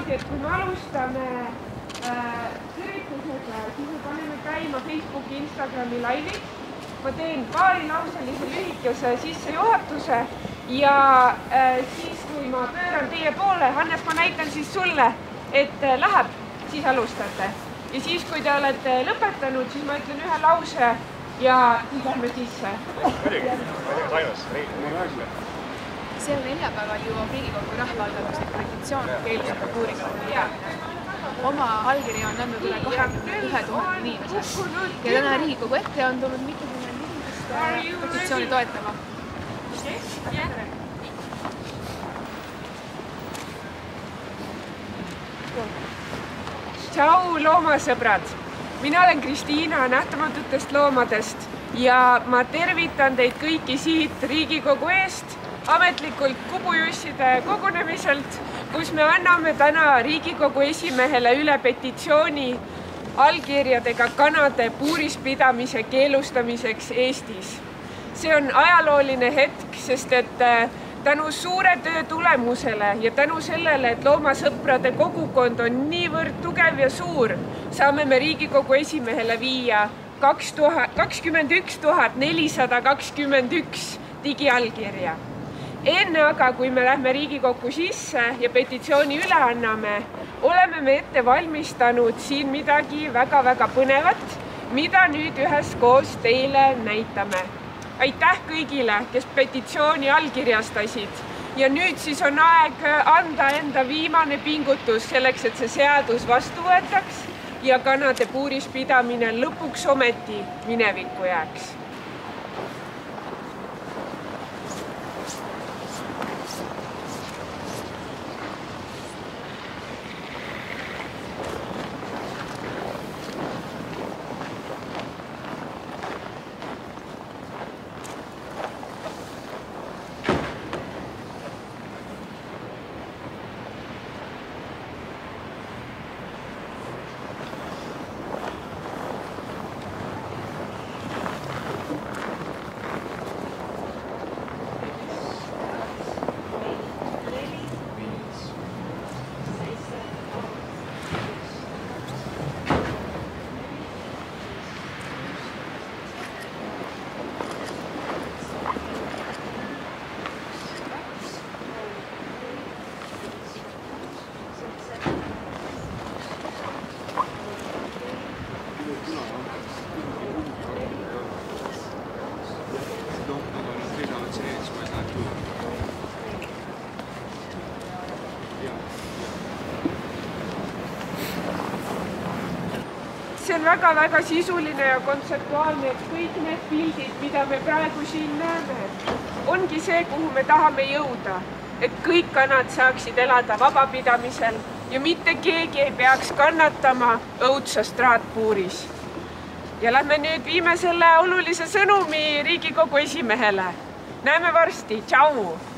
niimoodi, et kui me alustame üritusega, siis me paneme käima Facebooki, Instagrami laivid. Ma teen paarilauselise lühikese sissejuhatuse ja siis, kui ma pööran teie poole, Hannes, ma näitan siis sulle, et läheb, siis alustate. Ja siis, kui te olete lõpetanud, siis ma ütlen ühe lause ja siis lähme sisse. See on neljapäeval jõuab Riigikogu rahvaalgatuslik petitsioon keelustada puuriga. Oma allkirja on andnud üle 21 000 inimesest ja täna Riigikogu ette on tulnud mitukümmend inimest petitsiooni toetama. Tšau, loomasõbrad! Mina olen Kristiina Nähtamatutest loomadest ja ma tervitan teid kõiki siit Riigikogu eest ametlikult Kubujusside kogunemiselt, kus me anname täna Riigikogu esimehele üle petitsiooni allkirjadega kanade puurispidamise keelustamiseks Eestis. See on ajalooline hetk, sest et tänu suure töö tulemusele ja tänu sellele, et loomasõprade kogukond on niivõrd tugev ja suur, saame me Riigikogu esimehele viia 21 421 digiallkirja. Enne aga, kui me lähme Riigikokku sisse ja petitsiooni üle anname, oleme me ette valmistanud siin midagi väga-väga põnevat, mida nüüd üheskoos teile näitame. Aitäh kõigile, kes petitsiooni allkirjastasid ja nüüd siis on aeg anda enda viimane pingutus selleks, et see seadus vastu võetaks ja kanade puurispidamine lõpuks ometi minevikku jääks. See on väga-väga sisuline ja kontseptuaalne, et kõik need pildid, mida me praegu siin näeme, ongi see, kuhu me tahame jõuda, et kõik kanad saaksid elada vabapidamisel ja mitte keegi ei peaks kannatama õudsas traatpuuris. Ja lähme nüüd viime selle olulise sõnumi Riigikogu esimehele. Näeme varsti, tšau!